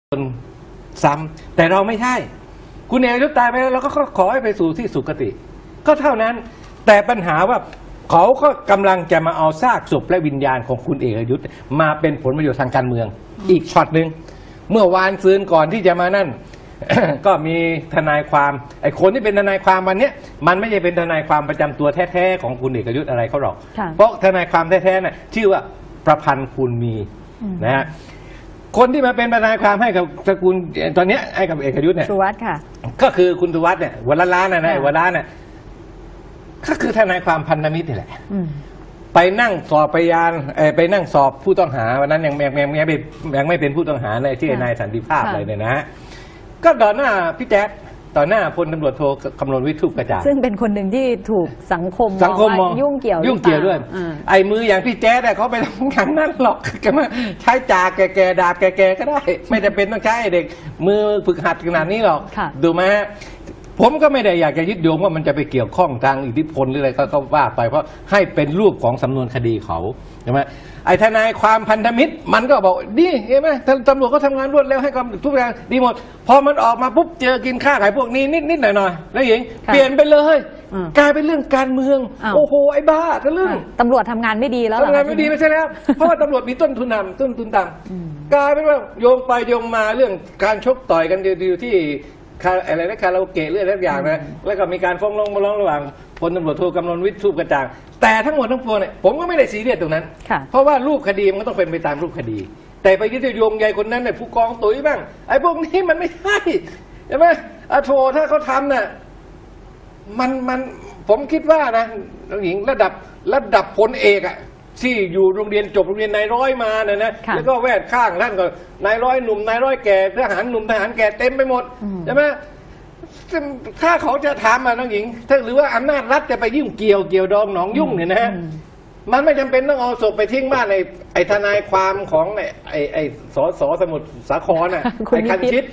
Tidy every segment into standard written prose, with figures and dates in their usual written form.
ซ้ำแต่เราไม่ใช่คุณเอกยุทธตายไปแล้วเราก็ขอให้ไปสู่ที่สุคติก็เท่านั้นแต่ปัญหาว่าเขาก็กำลังจะมาเอาซากศพและวิญญาณของคุณเอกยุทธมาเป็นผลประโยชน์ทางการเมืองอีกช็อตหนึ่งเมื่อวานซืนก่อนที่จะมานั่น ก็มีทนายความไอ้คนที่เป็นทนายความวันนี้มันไม่ใช่เป็นทนายความประจำตัวแท้ๆของคุณเอกยุทธอะไรเขาหรอกเพราะทนายความแท้ๆน่ะชื่อว่าประพันธ์คูณมีนะฮะคนที่มาเป็นทนายความให้กับสกุลตอนนี้ให้กับเอกยุทธเนี่ยสุวัสดิ์ค่ะก็คือคุณสุวัสดิ์เนี่ยวันละล้านนะวันละเนี่ยก็คือทนายความพันธมิตรนี่แหละไปนั่งสอบพยานไปนั่งสอบผู้ต้องหาวันนั้นยังไม่เป็นผู้ต้องหาในที่นายสันติภาพเลยเนี่ยนะฮะก็ต่อหน้าพี่แจ๊ดต่อหน้าพลตำรวจโทคำนวณวิทย์ทูปกระจ่างซึ่งเป็นคนหนึ่งที่ถูกสังคมมองยุ่งเกี่ยวด้วยไอ้มืออย่างพี่แจ๊ดเขาไปทำอย่างนั้นหรอกก็มาใช้จ่าแก่ๆดาบแก่ๆก็ได้ไม่จำเป็นต้องใช้เด็กมือฝึกหัดขนาดนี้หรอกดูไหมฮะผมก็ไม่ได้อยากจะยึดโยงว่ามันจะไปเกี่ยวข้องทางอิทธิพลหรืออะไรก็ว่าไปเพราะให้เป็นรูปของสำนวนคดีเขาใช่ไหมไอ้ทนายความพันธมิตรมันก็บอกดีเห็นไหมตำรวจเขาทำงานรวดเร็วให้กับทุกอย่างดีหมดพอมันออกมาปุ๊บเจอกินข้าวไข่พวกนี้นิดหน่อยแล้วหญิงเปลี่ยนไปเลยกลายเป็นเรื่องการเมืองโอ้โหไอ้บ้าก็เรื่องตำรวจทำงานไม่ดีแล้วทำงานไม่ดีไม่ใช่แล้วเพราะว่าตำรวจมีต้นทุนต่ำกลายเป็นว่าโยงไปโยงมาเรื่องการชกต่อยกันอยู่ที่อะไรนะคาราโอเกะเรื่องอะไรอย่างนะแล้วก็มีการฟ้องร้องระหว่างพลตำรวจโทกำนวณวิทย์ทูปกระจ่างแต่ทั้งหมดทั้งปวงเนี่ยผมก็ไม่ได้ซีเรียสตรงนั้นเพราะว่ารูปคดีมันก็ต้องเป็นไปตามรูปคดีแต่ไปยึดโยงใยคนนั้นเนี่ยผู้กองตุ๋ยบ้างไอ้พวกนี้มันไม่ใช่ใช่ไหมโทถ้าเขาทำน่ะมันผมคิดว่านะหญิงระดับพลเอกอะที่อยู่โรงเรียนจบโรงเรียนนายร้อยมาเนี่ยนะแล้วก็แวดข้างท่านก็นายร้อยหนุ่มนายร้อยแก่ทหารหนุ่มทหารแก่เต็มไปหมดใช่ไหมถ้าเขาจะถามมาน้องหญิงถ้าหรือว่าอำนาจรัฐจะไปยุ่งเกี่ยวดองหนองยุ่งเนี่ยนะมันไม่จำเป็นต้องเอาศพไปทิ้งบ้านไอ้ทนายความของไอ้สสมุทรสาครน่ะไอ้คันชิด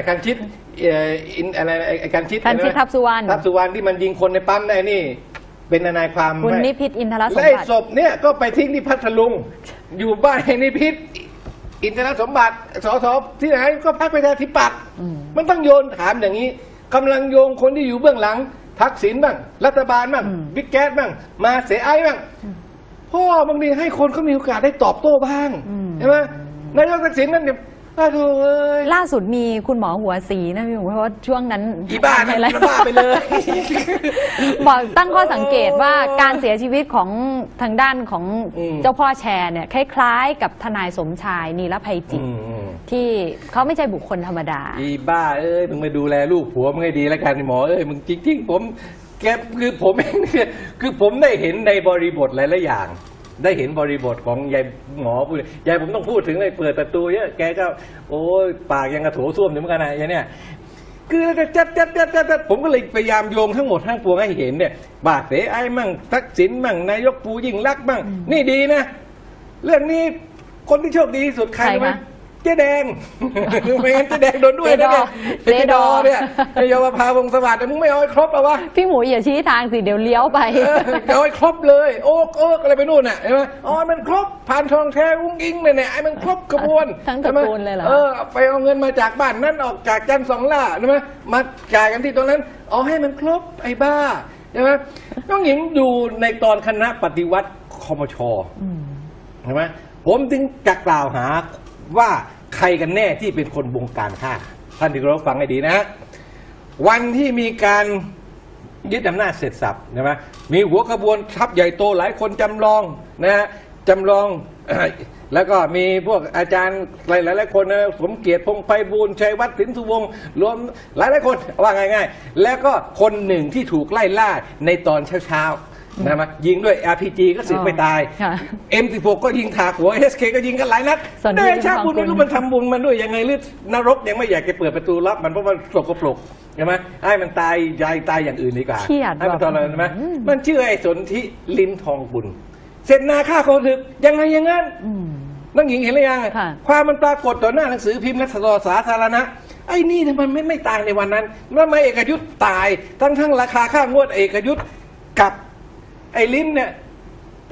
อะไรไอ้คันชิดทับสุวรรณที่มันยิงคนในปั๊มได้นี่เป็นทนายความคุณนิพิษอินทรสมบัติและศพเนี่ยก็ไปทิ้งที่พัทลุงอยู่บ้านนิพิษอินทรสมบัติสสที่ไหนก็พรรคประชาธิปัตย์มันต้องโยนถามอย่างนี้กำลังโยงคนที่อยู่เบื้องหลังทักษิณบ้างรัฐบาลบ้างบิ๊กแก๊สบ้างมาเสียไอ้บ้างพ่อบางทีให้คนเขามีโอกาสได้ตอบโต้บ้างใช่ไหมนายกทักษิณนั่นเนี่ยล่าสุดมีคุณหมอหัวสีนะพี่หมูเพราะว่าช่วงนั้นอีบ้าอะไรบ้าไปเลยบอกตั้งข้อสังเกตว่าการเสียชีวิตของทางด้านของเจ้าพ่อแชร์เนี่ยคล้ายๆกับทนายสมชายนีรภัยจิตที่เขาไม่ใช่บุคคลธรรมดาอีบ้ามึงมาดูแลลูกผัวมึงให้ดีแล้วกันหมอมึงจริงๆผมแกคือผมเองเนี่ยคือผมได้เห็นในบริบทหลายๆอย่างได้เห็นบริบทของยายหมอพูดยายผมต้องพูดถึงเลยเปิดประตูเยอะแกก็โอ้ยปากยังกระโถส้วมเหมือนกันนะยายเนี่ยคือจัดผมก็เลยพยายามโยงทั้งหมดทั้งปวงให้เห็นเนี่ยบาดเสไอ้มั่งทักษิณมั่งนายกปูยิ่งลักษณ์มั่งนี่ดีนะเรื่องนี้คนที่โชคดีที่สุดใครไหมเจ๊แดงไม่งั้นเจ๊แดงโดนด้วยนะเจ๊ดอเนี่ยโยมพาวงสวัสดิ์มึงไม่เอาให้ครบหรอวะพี่หมูอย่าชี้ทางสิเดี๋ยวเลี้ยวไปเอาให้ครบเลยโอ๊กอะไรไปนู่นน่ะเห็นไหมอ๋อมันครบผ่านทองแท้อุ้งอิงเนี่ยไอ้มันครบกระบวนทั้งตระกูลเลยเหรอไปเอาเงินมาจากบ้านนั้นออกจากจันทร์สองล่าใช่ไหมมาจ่ายกันที่ตรงนั้นเอาให้มันครบไอ้บ้าใช่ไหมน้องหญิงอยู่ในตอนคณะปฏิวัติคมช.ใช่ไหมผมจึงจะกล่าวหาว่าใครกันแน่ที่เป็นคนบงการฆ่าท่านที่เราฟังให้ดีนะวันที่มีการยึดอำนาจเสร็จสับใช่ไหมมีหัวขบวนทัพใหญ่โตหลายคนจำลองนะฮะจำลองแล้วก็มีพวกอาจารย์หลายคนนะสมเกียรติพงษ์ไพบูลย์ชัยวัฒน์สินสุวงศ์รวมหลายคนว่าง่ายๆแล้วก็คนหนึ่งที่ถูกไล่ล่าในตอนเช้านะมายิงด้วย RPG ก็สึกไม่ตาย M16 ก็ยิงถากหัว SK ก็ยิงกันหลายนัดได้ชาบุญไม่รู้มันทำบุญมันด้วยยังไงหรือนรกยังไม่อยากจะเปิดประตูรับมันเพราะมันสกปรกใช่ไหมให้มันตายตายอย่างอื่นดีกว่าให้มันทรมานใช่ไหมมันชื่อไอ้สนธิลิ้มทองบุญเสร็จนาฆ่าโคถึกยังไงอย่างนั้นน้องหญิงเห็นหรือยังความมันปรากฏต่อหน้าหนังสือพิมพ์และสาธารณะไอ้นี่มันไม่ตายในวันนั้นเมื่อมาเอกยุทธตายทั้งราคาค่างวดเอกยุทธกับไอ้ลิ้มเนี่ย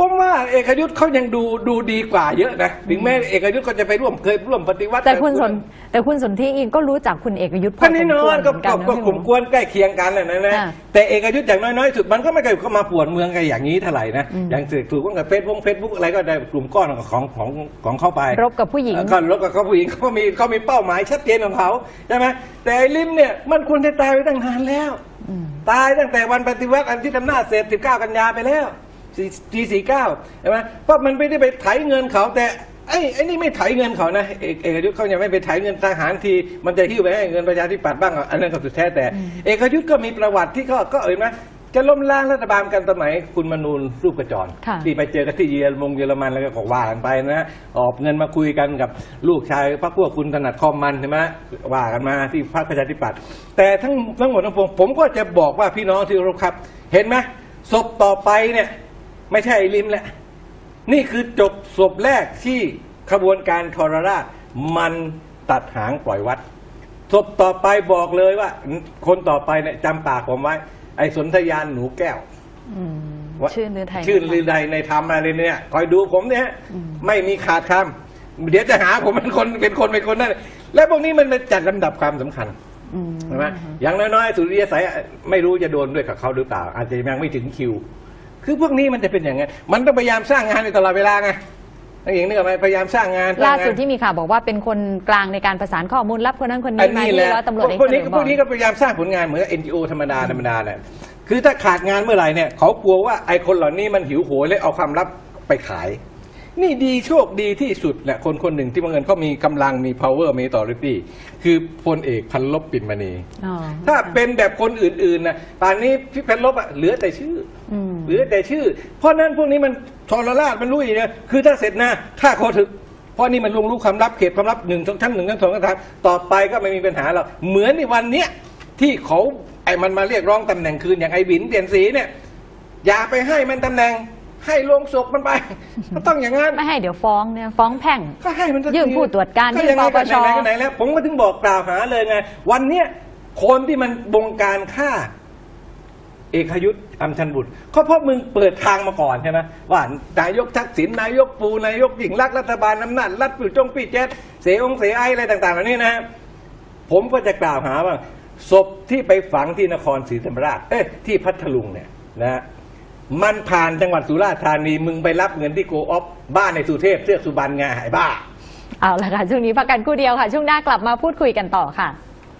ผมว่าเอกยุทธ์เขายังดูดีกว่าเยอะนะถึงแม้เอกยุทธ์ก็จะไปเคยร่วมปฏิวัติแต่คุณสนธิเองก็รู้จักคุณเอกยุทธ์พอก็สมนี่คน้อวรยเหมือนกันนะก็ข่มกวนใกล้เคียงกันแหละนะแต่เอกยุทธ์อย่างน้อยๆสุดมันก็ไม่เคยเข้ามาปวดเมืองกันอย่างนี้เท่าไหร่นะอย่างถูกว่ากับเฟซบุ๊กอะไรก็ได้กลุ่มก้อนของเข้าไปรบกับผู้หญิงก็รบกับผู้หญิงเขามีเป้าหมายชัดเจนของเขาใช่ไหมแต่ไอ้ลิมเนี่ยมันควรจะตายไปตั้งนานแล้วตายตั้งแต่วันปฏิวัติอันที่ทำหน้าจเสร็จ19 กันยาไปแล้ว49ใช่ไหมเพราะมันไม่ได้ไปไถเงินเขาแต่ไอ้นี่ไม่ไถเงินเขานะเอกยุทธ์เขายังไม่ไปไถเงินทหารทีมันจะหิ้วไปให้เงินประชาธิปัตย์บ้างอันนั้นก็สุดแท้แต่เอกยุทธ์ก็มีประวัติที่ก็เอ่ยนะจะล้มล้างรัฐบาลกันสมัยคุณมนูนรูปกระจรที่ไปเจอกันที่เยอรมันแล้วก็ว่ากันไปนะออกเงินมาคุยกันกับลูกชายพรรคพวกคุณถนัดคอมมันใช่ไหมว่ากันมาที่พรรคประชาธิปัตย์แต่ทั้งหมดทั้งปวงผมก็จะบอกว่าพี่น้องที่เคารพครับเห็นไหมศพต่อไปเนี่ยไม่ใช่ไอ้ลิมแหละนี่คือศพแรกที่ขบวนการทรราชมันตัดหางปล่อยวัดศพต่อไปบอกเลยว่าคนต่อไปเนี่ยจำปากผมไว้ไอ้สนธยานหนูแก้วชื่อลือไทยชื่อลือใดในธรรมอะไรเนี่ยคอยดูผมเนี่ยไม่มีขาดคำเดี๋ยวจะหาผมเป็นคนนั่นและพวกนี้มันจัดลำดับความสำคัญใช่ไหมอย่างน้อยๆสุริยสัยไม่รู้จะโดนด้วยกับเขาหรือเปล่าอาจจะยังไม่ถึงคิวคือพวกนี้มันจะเป็นอย่างไงมันต้องพยายามสร้างงานในตลอดเวลาไงนั่นเองนึกออกไหมพยายามสร้างงานล่าสุดที่มีข่าวบอกว่าเป็นคนกลางในการประสานข้อมูลรับคนนั้นคนนี้มาที่ร้อยตำรวจเอกพวกนี้ก็พยายามสร้างผลงานเหมือน NGO ธรรมดาเนี่ยคือถ้าขาดงานเมื่อไหร่เนี่ยเขากลัวว่าไอ้คนเหล่านี้มันหิวโหยเลยเอาความลับไปขายนี่ดีโชคดีที่สุดแหละคนหนึ่งที่บังเอิญเขามีกำลังมี power มี authority คือพลเอกพันลบปิ่นมณีถ้าเป็นแบบคนอื่นๆนะป่านนี้พี่พันลบเหลือแต่ชื่อเพราะนั้นพวกนี้มันทรราชมันรู้อย่างนี้คือถ้าเสร็จนะฆ่าโคถึกเพราะนี่มันลงรู้ความลับเขตความลับชั้น 1 ชั้น 2 ชั้น 3ต่อไปก็ไม่มีปัญหาหรอกเหมือนในวันเนี้ยที่เขามันมาเรียกร้องตำแหน่งคืนอย่างไอ้บินเปลี่ยนสีเนี่ยอย่าไปให้มันตำแหน่งให้ลงศพมันไปก็ต้องอย่างนั้นไม่ให้เดี๋ยวฟ้องเนี่ยฟ้องแพ่งก็ให้มันยื่นผู้ตรวจการที่ปปชไหนแล้วผมก็ถึงบอกกล่าวหาเลยไงวันเนี้ยคนที่มันบงการฆ่าเอกยุทธ์อำชันบุตรเพราะมึงเปิดทางมาก่อนใช่ไหมว่านายกทักษิณนายกปูนายกยิ่งรักรัฐบาลอำนาจรัฐปีแจ๊ดเสียไออะไรต่างๆเหล่านี้นะผมก็จะกล่าวหาว่าศพที่ไปฝังที่นครศรีธรรมราชที่พัทลุงเนี่ยนะมันผ่านจังหวัดสุราษฎร์ธานีมึงไปรับเงินที่โกออฟบ้านในสุเทพเทือกสุบรรณไงหายบ้าเอาละค่ะช่วงนี้พักกันครู่เดียวค่ะช่วงหน้ากลับมาพูดคุยกันต่อค่ะ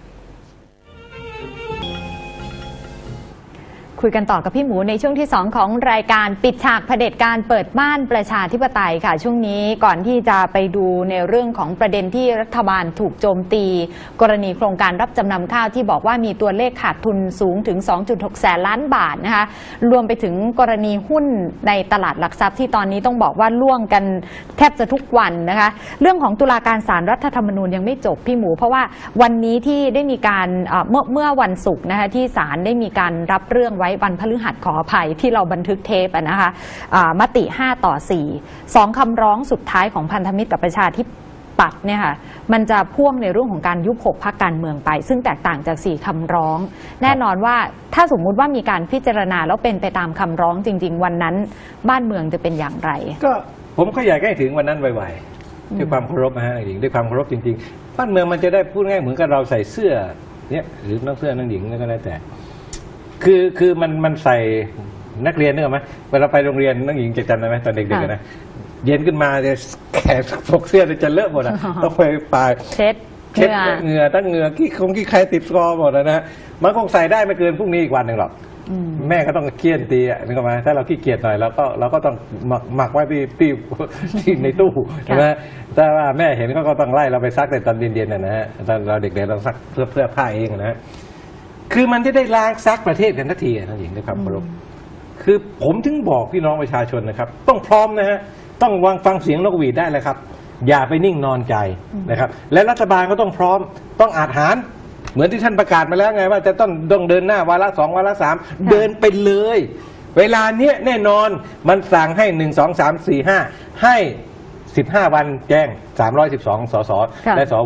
คุยกันต่อกับพี่หมูในช่วงที่2ของรายการปิดฉากเผด็จการเปิดบ้านประชาธิปไตยค่ะช่วงนี้ก่อนที่จะไปดูในเรื่องของประเด็นที่รัฐบาลถูกโจมตีกรณีโครงการรับจำนำข้าวที่บอกว่ามีตัวเลขขาดทุนสูงถึง 2.6 แสนล้านบาทนะคะรวมไปถึงกรณีหุ้นในตลาดหลักทรัพย์ที่ตอนนี้ต้องบอกว่าล่วงกันแทบจะทุกวันนะคะเรื่องของตุลาการศาลรัฐธรรมนูญยังไม่จบพี่หมูเพราะว่าวันนี้ที่ได้มีการเมื่อวันศุกร์นะคะที่ศาลได้มีการรับเรื่องไว้วันพฤหัสขออภัยที่เราบันทึกเทปนะคะมติ5-4 2คำร้องสุดท้ายของพันธมิตรกับประชาธิปัตย์เนี่ยค่ะมันจะพ่วงในเรื่องของการยุบ6พรรคการเมืองไปซึ่งแตกต่างจาก4คำร้องแน่นอนว่าถ้าสมมุติว่ามีการพิจารณาแล้วเป็นไปตามคำร้องจริงๆวันนั้นบ้านเมืองจะเป็นอย่างไรก็ผมก็อยากให้ถึงวันนั้นไวๆด้วยความเคารพนะฮะหญิงด้วยความเคารพจริงๆบ้านเมืองมันจะได้พูดง่ายเหมือนกับเราใส่เสื้อเนี่ยหรือนักเสื้อนักหญิงก็แล้วแต่คือมันใส่นักเรียนนึกออกไหมเวลาไปโรงเรียนนักหญิงจะจำได้ไหมตอนเด็กๆนะเย็นขึ้นมาจะแขนพกเสื้อจะเลอะหมดอ่ะต้องไปปลายเช็ดเหงื่อตั้งเหงื่อขี้ใครติดคอหมดนะมันคงใส่ได้ไม่เกินพรุ่งนี้อีกวันหนึ่งหรอกแม่ก็ต้องเคี่ยนตีอ่ะนึกออกไหมถ้าเราขี้เกียจหน่อยเราก็ต้องหมักไว้ที่ในตู้ใช่ไหมแต่ว่าแม่เห็นก็ต้องไล่เราไปซักในตอนเย็นๆนะฮะตอนเราเด็กๆเราซักเพื่อผ้าเองนะคือมันจะได้ล้างซักประเทศกันทันทีนะหญิงนะครับเคารพคือผมถึงบอกพี่น้องประชาชนนะครับต้องพร้อมนะฮะต้องวางฟังเสียงนกหวีดได้เลยครับอย่าไปนิ่งนอนใจนะครับและรัฐบาลก็ต้องพร้อมต้องอาจหารเหมือนที่ท่านประกาศมาแล้วไงว่าจะต้องเดินหน้าวาระ2วาระ3เดินไปเลยเวลาเนี้ยแน่นอนมันสั่งให้1 2 3 4 5ให้15วันแจ้ง312สสและสว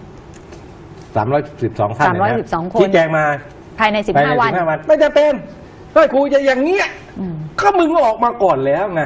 312ท่าน 312 คนที่แจ้งมาภายใน15 วันไม่จะเป็นก็ครูจะอย่างเงี้ยก็มึงออกมาก่อนแล้วไง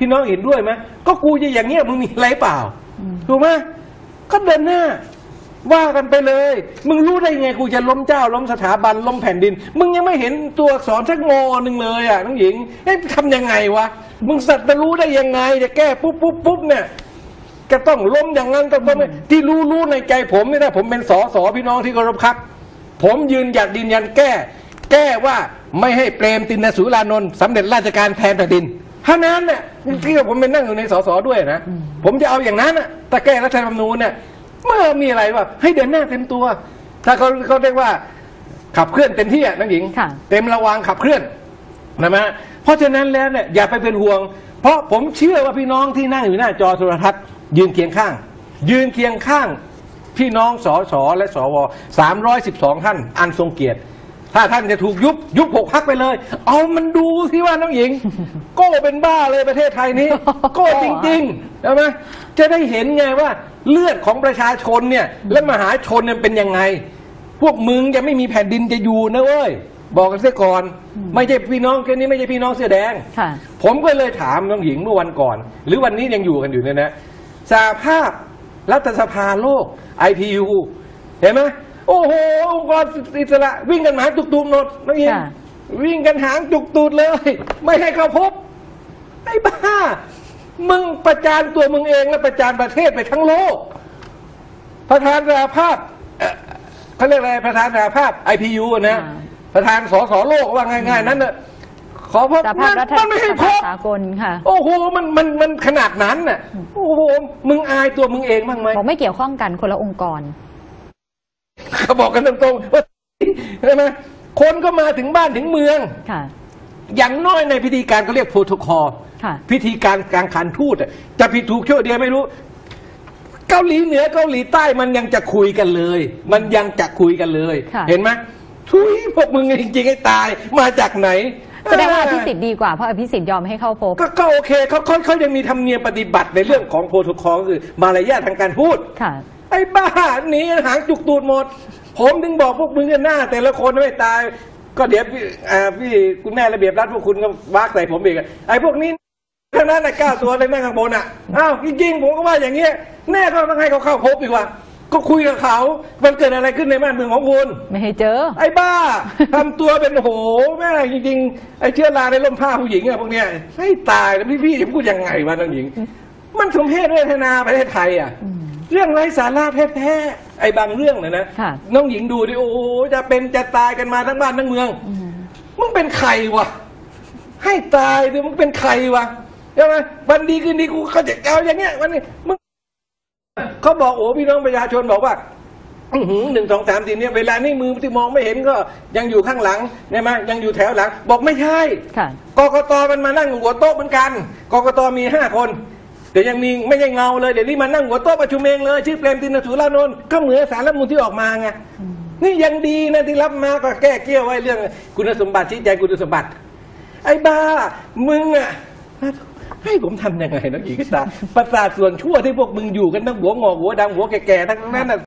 พี่น้องเห็นด้วยไหมก็กูจะอย่างเงี้ยมึงมีอะไรเปล่าถูกไหมก็เดินหน้าว่ากันไปเลยมึงรู้ได้ไงกูจะล้มเจ้าล้มสถาบันล้มแผ่นดินมึงยังไม่เห็นตัวอักษรสักงอหนึ่งเลยอ่ะน้องหญิงทำยังไงวะมึงสัตว์จะรู้ได้ยังไงจะแก้ปุ๊บเนี่ยก็ต้องล้มอย่างนั้นต้องที่รู้ในใจผมนี่นะผมเป็นสสพี่น้องที่เคารพครับผมยืนยันแก้ว่าไม่ให้เปรมตินสุรานนท์สำเร็จราชการแทนแผ่นดินเท่านั้นเนี่ยที่ผมเป็นนั่งอยู่ในสสด้วยนะผมจะเอาอย่างนั้นนะแต่แก้รัฐธรรมนูญเนี่ยเมื่อมีอะไรว่าให้เดินหน้าเต็มตัวถ้าเขาเรียกว่าขับเคลื่อนเต็มที่น้องหญิงเต็มระวังขับเคลื่อนนะเพราะฉะนั้นแล้วเนี่ยอย่าไปเป็นห่วงเพราะผมเชื่อว่าพี่น้องที่นั่งอยู่หน้าจอโทรทัศน์ยืนเคียงข้างพี่น้องสสและสว312ท่านอันทรงเกียรติถ้าท่านจะถูกยุบ6 พรรคไปเลยเอามันดูที่ว่าน้องหญิงโก้เป็นบ้าเลยประเทศไทยนี้โก้จริงๆใช่ไหมจะได้เห็นไงว่าเลือดของประชาชนเนี่ยและมหาชนเนี่ยเป็นยังไงพวกมึงจะไม่มีแผ่นดินจะอยู่นะเว้ยบอกกันเสียก่อนไม่ใช่พี่น้องแค่นี้ไม่ใช่พี่น้องเสื้อแดงผมก็เลยถามน้องหญิงเมื่อวันก่อนหรือวันนี้ยังอยู่กันอยู่เนี่ยนะสหภาพรัฐสภาโลก IPU เห็นไหมโอ้โหองค์กรอิสระวิ่งกันหางจุกตูดหมดน้องหญิงวิ่งกันหางจุกตูดเลยไม่ให้เข้าพบไอ้บ้ามึงประจานตัวมึงเองและประจานประเทศไปทั้งโลกประธานสหภาพเขาเรียกอะไรประธานสหภาพ IPU นะประธานสสโลกว่าง่ายๆนั้นน่ะขอพบมันไม่ให้พบสากลค่ะโอ้โหมันขนาดนั้นน่ะโอ้โหมึงอายตัวมึงเองบ้างไหมบอกไม่เกี่ยวข้องกันคนละองค์กรเขาบอกกันตรงๆว่าใช่ไหมคนก็มาถึงบ้านถึงเมืองอย่างน้อยในพิธีการเขาเรียกโปรโตคอลพิธีการกลางคันทูตจะผิดถูกชั่วเดียวไม่รู้เกาหลีเหนือเกาหลีใต้มันยังจะคุยกันเลยเห็นไหมทุยพวกมึงจริงๆให้ตายมาจากไหนแสดงว่าอภิสิทธิ์ดีกว่าเพราะอภิสิทธิ์ยอมให้เข้าพบก็โอเคเขายังมีธรรมเนียมปฏิบัติในเรื่องของโปรโตคอลคือมารยาททางการพูดไอ้บ้าหนีหางจุกตูดหมดผมถึงบอกพวกมึงกันหน้าแต่ละคนไม่ตายก็เดี๋ยวพี่คุณแม่ระเบียบรัฐพวกคุณก็วากใส่ผมอีกไอ้พวกนี้ทั้งนั้นน่ะ9 ตัวเลยนั่งข้างบนอ้าวจริงๆผมก็ว่าอย่างเงี้ยแน่ก็ต้องให้เขาเข้าพบดีกว่าก็คุยกับเขามันเกิดอะไรขึ้นในบ้านเมืองของคุณไม่ให้เจอไอ้บ้าทำตัวเป็นโหแม่จริงๆไอ้เชื้อราในร่มผ้าผู้หญิงพวกเนี้ยให้ตายแล้วพี่จะพูดยังไงวะน้องหญิงมันสมเพศเวทนาประเทศไทยเรื่องไร้สาระแท้ๆไอ้บางเรื่องนะน้องหญิงดูดิโอ้จะเป็นจะตายกันมาทั้งบ้านทั้งเมืองมึงเป็นใครวะให้ตายดิมึงเป็นใครวะใช่ไหมวันดีคืนดีกูเขาจะเอาอย่างเงี้ยวันนี้มึงเขาบอกโอ้พี่น้องประชาชนบอกว่า1 2 3 4เนี่ยเวลานี่มือที่มองไม่เห็นก็ยังอยู่ข้างหลังใช่ไหมยังอยู่แถวหลังบอกไม่ใช่กกตมันมานั่งหัวโต๊ะเหมือนกันกกตมี5 คนเดี๋ยวยังมีไม่ใช่เงาเลยเดี๋ยวนี้มานั่งหัวโต๊ะประชุมเองเลยชื่อเปรมตินสุรานนท์ก็เหมือนสารรัฐธรรมนูญที่ออกมาไงนี่ยังดีนะที่รับมาก็แก้เกี้ยวไว้เรื่องคุณสมบัติชี้แจงคุณสมบัติไอ้บ้ามึงให้ผมทำยังไงนะอีกตาประสาทส่วนชั่วที่พวกมึงอยู่กันทั้งหัวงอกหัวดำหัวแก่ๆทั้งนั้น